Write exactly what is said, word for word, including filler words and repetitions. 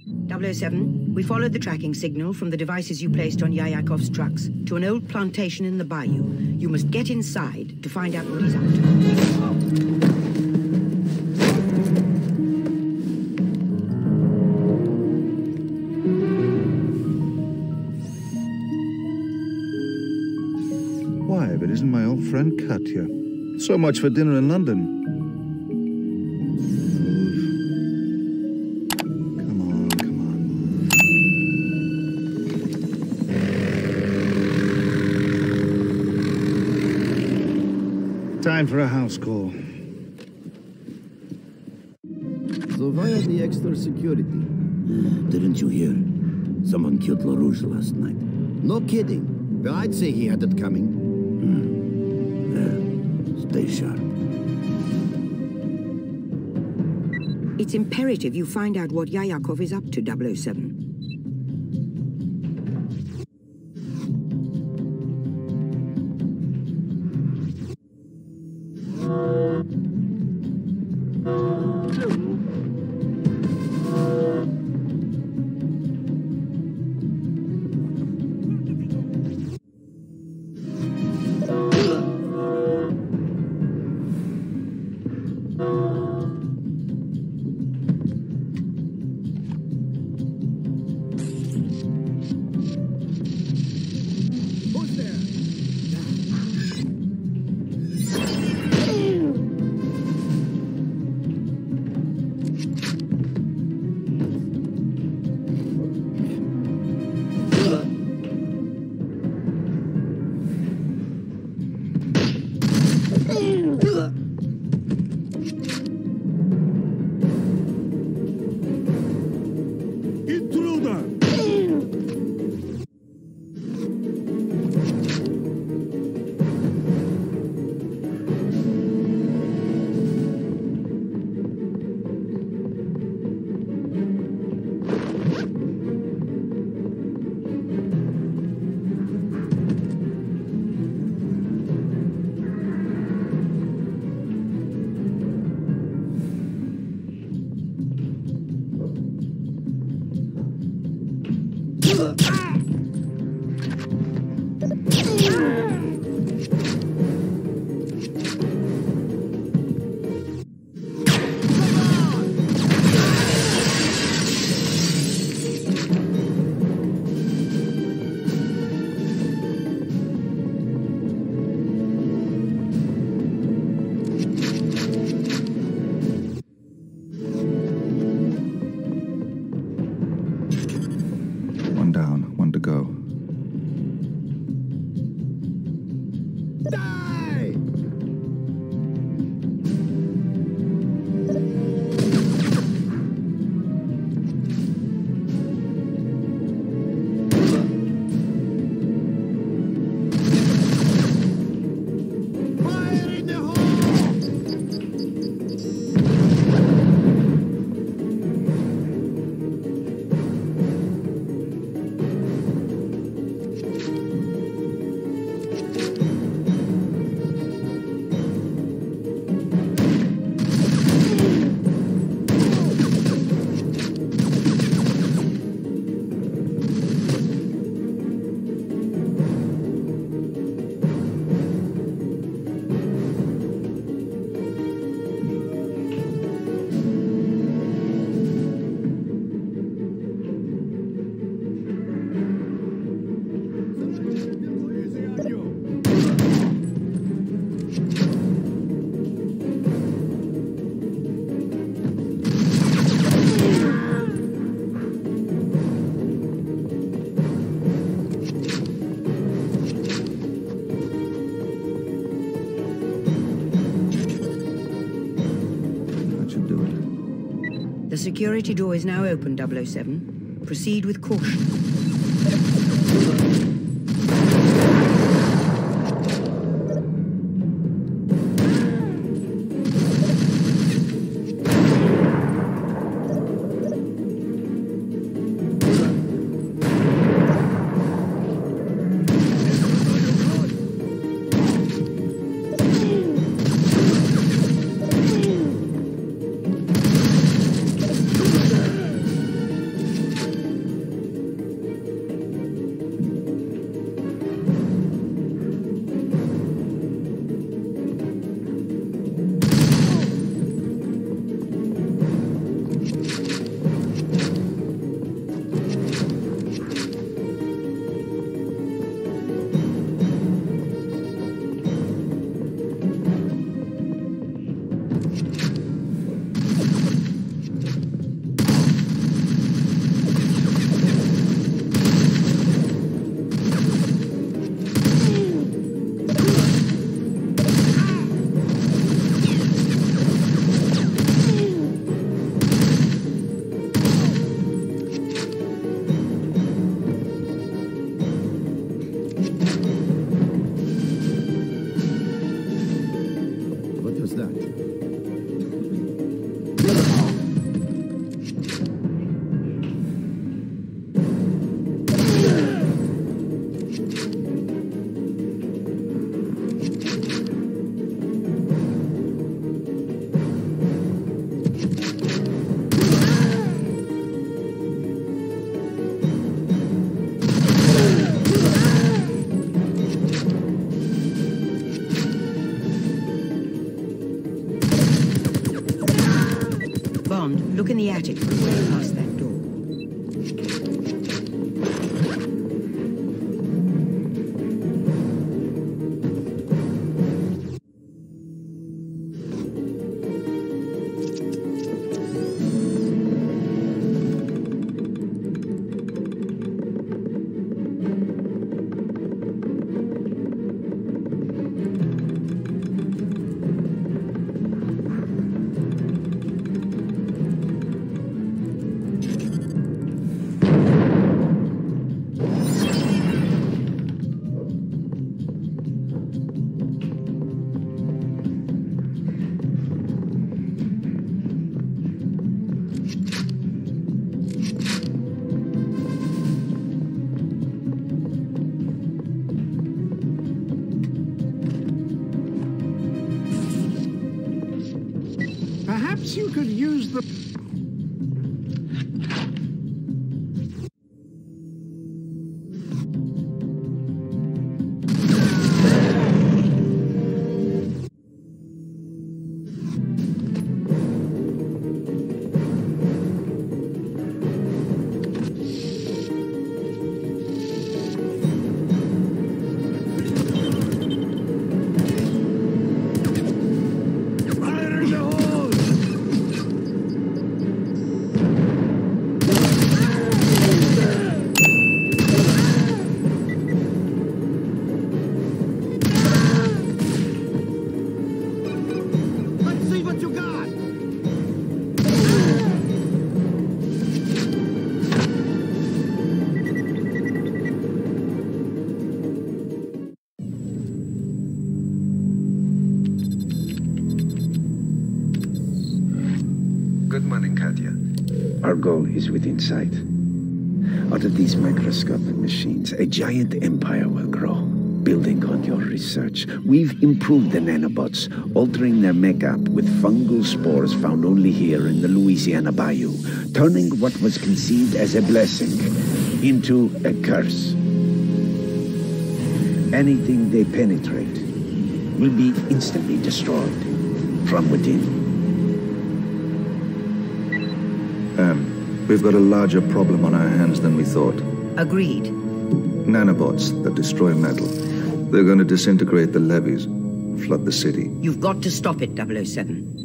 double oh seven, we followed the tracking signal from the devices you placed on Yayakov's trucks to an old plantation in the bayou. You must get inside to find out what he's up to. Why, if it isn't my old friend Katya. So much for dinner in London. Come on, come on. Time for a house call. So why are the extra security? Uh, didn't you hear? Someone killed LaRouche last night. No kidding. But I'd say he had it coming. Hmm. Yeah. Stay sharp. It's imperative you find out what Yayakov is up to, double oh seven. The security door is now open, double oh seven. Proceed with caution. beyond, look in the attic before you pass that door. Perhaps you could use the... Good morning, Katya. Our goal is within sight. Out of these microscopic machines, a giant empire will grow. Building on your research, we've improved the nanobots, altering their makeup with fungal spores found only here in the Louisiana Bayou, turning what was conceived as a blessing into a curse. Anything they penetrate will be instantly destroyed from within. Anne, we've got a larger problem on our hands than we thought. Agreed. Nanobots that destroy metal. They're going to disintegrate the levees, flood the city. You've got to stop it, double oh seven.